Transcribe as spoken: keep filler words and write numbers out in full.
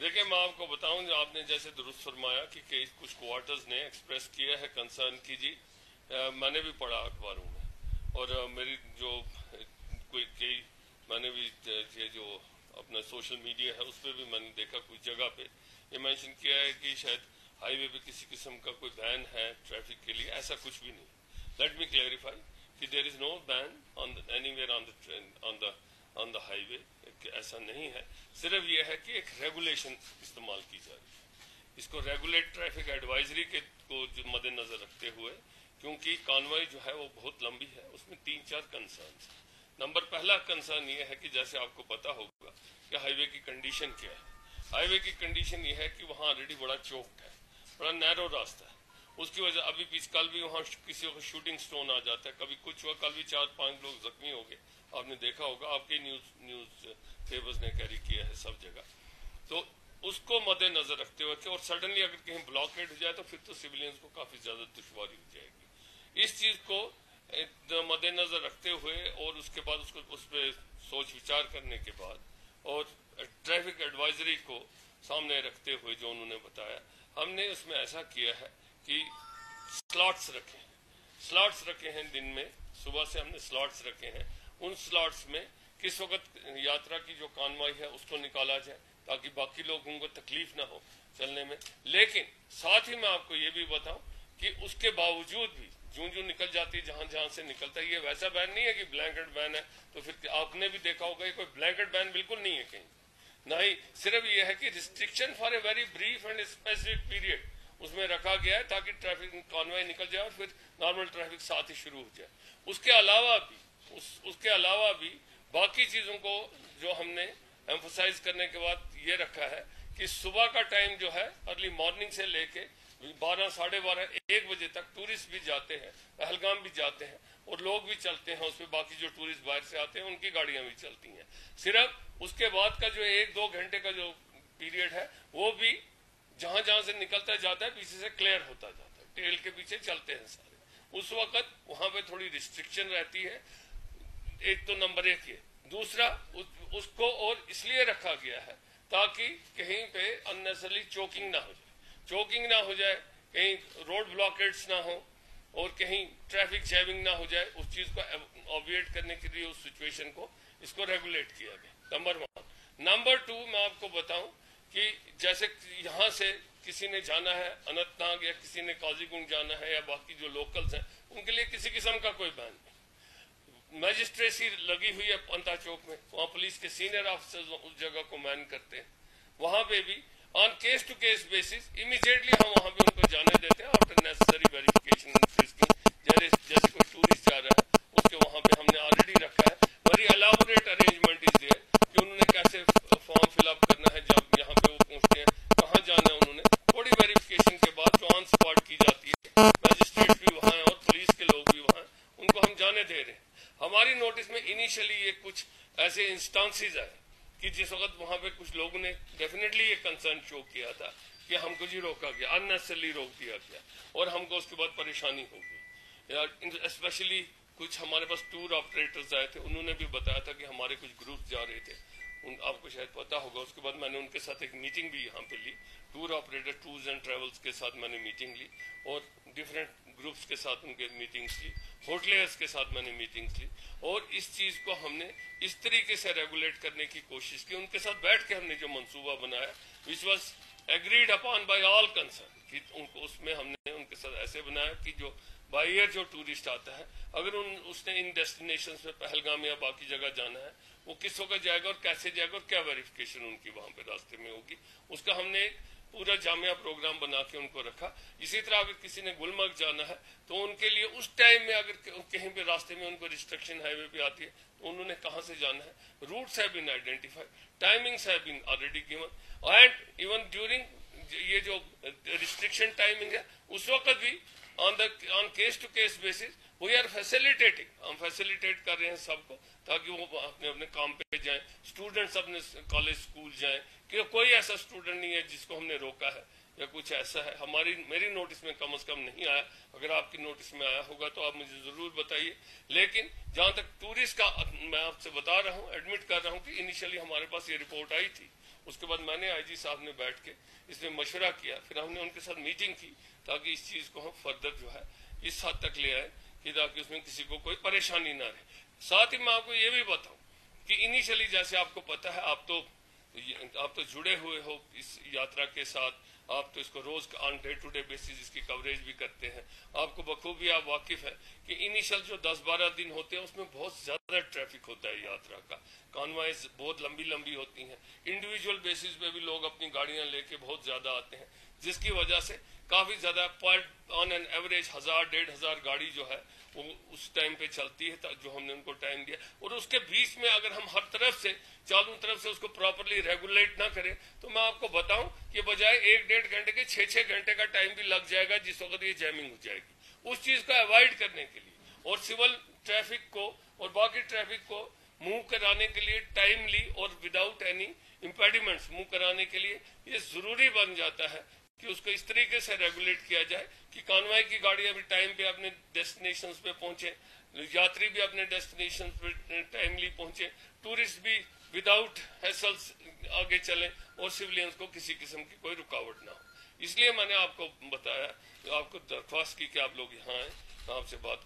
دیکھیں میں آپ کو بتاؤں جو آپ نے جیسے درست فرمایا کہ کئی کچھ کوارٹرز نے ایکسپریس کیا ہے کنسرن کی جی میں نے بھی پڑھا اخباروں میں اور میری جو کوئی کئی میں نے بھی یہ جو اپنا سوشل میڈیا ہے اس پہ بھی میں نے دیکھا کچھ جگہ پہ یہ مینشن کیا ہے کہ شاید ہائی وے پہ کسی قسم کا کوئی بین ہے ٹریفک کے لیے. ایسا کچھ بھی نہیں. لیٹ می کلیئرفائی کہ there is no ban on anywhere on the train on the on the highway. ایسا نہیں ہے. صرف یہ ہے کہ ایک ریگولیشن استعمال کی جا رہی ہے. اس کو ریگولیٹ ٹریفک ایڈوائزری کے کو جو مد نظر رکھتے ہوئے کیونکہ کانوائی جو ہے وہ بہت لمبی ہے اس میں تین چار کنسرنس ہیں. نمبر پہلا کنسرن یہ ہے کہ جیسے آپ کو پتا ہوگا کہ ہائی وے کی کنڈیشن کیا ہے. ہائی وے کی کنڈیشن یہ ہے کہ وہاں آلریڈی بڑا چوکڈ ہے, بڑا نیرو راستہ ہے. اس کی وجہ ابھی پیچھے کل بھی وہاں کسی کو شوٹنگ سٹون آ جاتا ہے, کبھی کچھ ہوا, کل بھی چار پانچ لوگ زخمی ہو گئے. آپ نے دیکھا ہوگا, آپ کے نیوز نیوز پیپرز نے کیری کیا ہے سب جگہ. تو اس کو مد نظر رکھتے ہوئے کہ اور سڈنلی اگر کہیں بلاکیڈ ہو جائے تو پھر تو سویلینز کو کافی زیادہ دشواری ہو جائے گی. اس چیز کو مد نظر رکھتے ہوئے اور اس کے بعد اس کو اس پہ سوچ وچار کرنے کے بعد اور ٹریفک ایڈوائزری کو سامنے رکھتے ہوئے جو انہوں نے بتایا, ہم نے اس میں ایسا کیا ہے کہ سلاٹس رکھے ہیں. سلاٹس رکھے ہیں دن میں, صبح سے ہم نے سلاٹس رکھے ہیں. ان سلاٹس میں کس وقت یاترا کی جو کانوائی ہے اس کو نکالا جائے تاکہ باقی لوگوں کو تکلیف نہ ہو چلنے میں. لیکن ساتھ ہی میں آپ کو یہ بھی بتاؤں کہ اس کے باوجود بھی جوں جوں نکل جاتی ہے جہاں جہاں سے نکلتا ہے, یہ ویسا بین نہیں ہے کہ بلینکٹ بین ہے. تو پھر آپ نے بھی دیکھا ہوگا یہ کوئی بلینکٹ بین بالکل نہیں ہے کہیں, نہ ہی. صرف یہ ہے کہ restriction for a very brief and specific period اس میں رکھا گیا ہے تاکہ ٹریفک کانوائی نکل جائے اور پھر نارمل ٹریفک ساتھ ہی شروع ہو جائے. اس کے علاوہ بھی اس, اس کے علاوہ بھی باقی چیزوں کو جو ہم نے ایمفسائز کرنے کے بعد یہ رکھا ہے کہ صبح کا ٹائم جو ہے ارلی مارننگ سے لے کے بارہ ساڑھے بارہ ایک بجے تک ٹورسٹ بھی جاتے ہیں, پہلگام بھی جاتے ہیں اور لوگ بھی چلتے ہیں اس پہ. باقی جو ٹورسٹ باہر سے آتے ہیں ان کی گاڑیاں بھی چلتی ہیں. صرف اس کے بعد کا جو ایک دو گھنٹے کا جو پیریڈ ہے وہ بھی جہاں جہاں سے نکلتا جاتا ہے پیچھے سے کلیئر ہوتا جاتا ہے, ٹیل کے پیچھے چلتے ہیں سارے. اس وقت وہاں پہ تھوڑی ریسٹرکشن رہتی ہے. ایک تو نمبر ایک یہ. دوسرا اس کو اور اس لیے رکھا گیا ہے تاکہ کہیں پہ اننیسری چوکنگ نہ ہو جائے. چوکنگ نہ ہو جائے, کہیں روڈ بلاکیٹس نہ ہو اور کہیں ٹریفک جیمنگ نہ ہو جائے. اس چیز کو اوائڈ کرنے کے لیے اس سچویشن کو اس کو ریگولیٹ کیا گیا. Number one. نمبر ٹو میں آپ کو بتاؤں کہ جیسے یہاں سے کسی نے جانا ہے اننت ناگ یا کسی نے قاضی گنج جانا ہے یا باقی جو لوکلز ہیں ان کے لیے کسی قسم کا کوئی بین نہیں. میجسٹریسی لگی ہوئی ہے پنتا چوک میں, وہاں پولیس کے سینئر آفیسرز اس جگہ کو مین کرتے ہیں. وہاں پہ بھی on case to case basis immediately ہم وہاں پہ ان کو جانے دیتے ہیں آفٹر نیسسری ویریفیکیشن. جیسے کوئی ٹورسٹ جا رہا ہے اس کے وہاں پہ ہم نے آلریڈی رکھا ہے. Very elaborate arrangement is there کہ انہوں نے کیسے فارم فل اپ کرنا ہے. جب یہاں پہ وہ پہنچتے ہیں کہاں جانا ہے, انہوں نے تھوڑی ویریفیکیشن کے بعد جو آن اسپاٹ کی جاتی ہے, میجسٹریٹ بھی وہاں ہیں اور پولیس کے لوگ بھی وہاں ہیں, ان کو ہم جانے دے رہے ہیں. ہماری نوٹس میں انیشلی یہ کچھ ایسے انسٹانسز آئے کہ جس وقت وہاں پہ کچھ لوگوں نے ڈیفینیٹلی یہ کنسرن شو کیا تھا کہ ہم کو جی روکا گیا, اننیسرلی روک دیا گیا اور ہم کو اس کے بعد پریشانی ہوگی. اسپیشلی کچھ ہمارے پاس ٹور آپریٹرز آئے تھے, انہوں نے بھی بتایا تھا کہ ہمارے کچھ گروپ جا رہے تھے, آپ کو شاید پتا ہوگا. اس کے بعد میں نے ان کے ساتھ ایک میٹنگ بھی یہاں پہ لی, tour operator tours and travels کے ساتھ میں نے میٹنگ لی اور ڈفرینٹ گروپس کے ساتھ ان کے میٹنگس لی, ہوٹلیئرس کے ساتھ میں نے میٹنگس لی اور اس چیز کو ہم نے اس طریقے سے ریگولیٹ کرنے کی کوشش کی. ان کے ساتھ بیٹھ کے ہم نے جو منصوبہ بنایا which was agreed upon by all concern, کہ ان کو اس میں ہم نے ان کے ساتھ ایسے بنایا کہ جو بائی ایئر جو ٹورسٹ آتا ہے اگر ان اس نے ان ڈیسٹینیشنز پہ پہلگام یا باقی جگہ جانا ہے وہ کس وقت جائے گا اور کیسے جائے گا اور کیا ویریفیکیشن ان کی وہاں پہ راستے میں ہوگی, اس کا ہم نے پورا جامعہ پروگرام بنا کے ان کو رکھا. اسی طرح اگر کسی نے گلمرگ جانا ہے تو ان کے لیے اس ٹائم میں اگر کہیں پہ راستے میں ان کو ریسٹرکشن ہائی وے پہ آتی ہے تو انہوں نے کہاں سے جانا ہے, routes have been identify, timings have been already given, and even during یہ جو ریسٹرکشن ٹائمنگ ہے اس وقت بھی on the on case to case basis we are facilitating, ہم فیسیلیٹیٹ کر رہے ہیں سب کو تاکہ وہ اپنے اپنے کام پہ جائیں. اسٹوڈنٹس اپنے کالج اسکول جائیں, کہ کوئی ایسا اسٹوڈنٹ نہیں ہے جس کو ہم نے روکا ہے یا کچھ ایسا ہے. ہماری میری نوٹس میں کم از کم نہیں آیا, اگر آپ کی نوٹس میں آیا ہوگا تو آپ مجھے ضرور بتائیے. لیکن جہاں تک ٹورسٹ کا میں آپ سے بتا رہا ہوں, ایڈمٹ کر رہا ہوں کہ انیشلی ہمارے پاس یہ رپورٹ آئی تھی اس کے بعد میں نے آئی جی صاحب نے بیٹھ کے اس میں مشورہ کیا, پھر ہم نے ان کے ساتھ میٹنگ کی تاکہ اس چیز کو ہم فردر جو ہے اس حد تک لے آئے کہ تاکہ اس میں کسی کو کوئی پریشانی نہ رہے. ساتھ ہی میں آپ کو یہ بھی بتاؤں کہ انیشلی جیسے آپ کو پتا ہے, آپ تو آپ تو جڑے ہوئے ہو اس یاترا کے ساتھ, آپ تو اس کو روز on day to day basis اس کی کوریج بھی کرتے ہیں, آپ کو بخوبی آپ واقف ہے کہ انیشل جو دس بارہ دن ہوتے ہیں اس میں بہت زیادہ ٹریفک ہوتا ہے یاترا کا, کانوائز بہت لمبی لمبی ہوتی ہیں, انڈیویجول بیسس پہ بھی لوگ اپنی گاڑیاں لے کے بہت زیادہ آتے ہیں, جس کی وجہ سے کافی زیادہ پر آن این ایوریج ہزار ڈیڑھ ہزار گاڑی جو ہے وہ اس ٹائم پہ چلتی ہے جو ہم نے ان کو ٹائم دیا. اور اس کے بیچ میں اگر ہم ہر طرف سے چاروں طرف سے اس کو پراپرلی ریگولیٹ نہ کریں تو میں آپ کو بتاؤں کہ بجائے ایک ڈیڑھ گھنٹے کے چھ چھ گھنٹے کا ٹائم بھی لگ جائے گا جس وقت یہ جیمنگ ہو جائے گی. اس چیز کو اوائڈ کرنے کے لیے اور سول ٹریفک کو اور باقی ٹریفک کو موو کرانے کے لیے ٹائملی اور وداؤٹ اینی امپیڈیمنٹس موو کرانے کے لیے یہ ضروری بن جاتا ہے کہ اس کو اس طریقے سے ریگولیٹ کیا جائے کہ کانوائی کی گاڑیاں بھی ٹائم پہ اپنے ڈیسٹینیشنز پہ پہنچے, یاتری بھی اپنے ڈیسٹینیشن پہ ٹائملی پہنچے, ٹورسٹ بھی وداؤٹ ہیسلز آگے چلیں اور سویلینز کو کسی قسم کی کوئی رکاوٹ نہ ہو. اس لیے میں نے آپ کو بتایا, آپ کو درخواست کی کہ آپ لوگ یہاں آئیں, آپ سے بات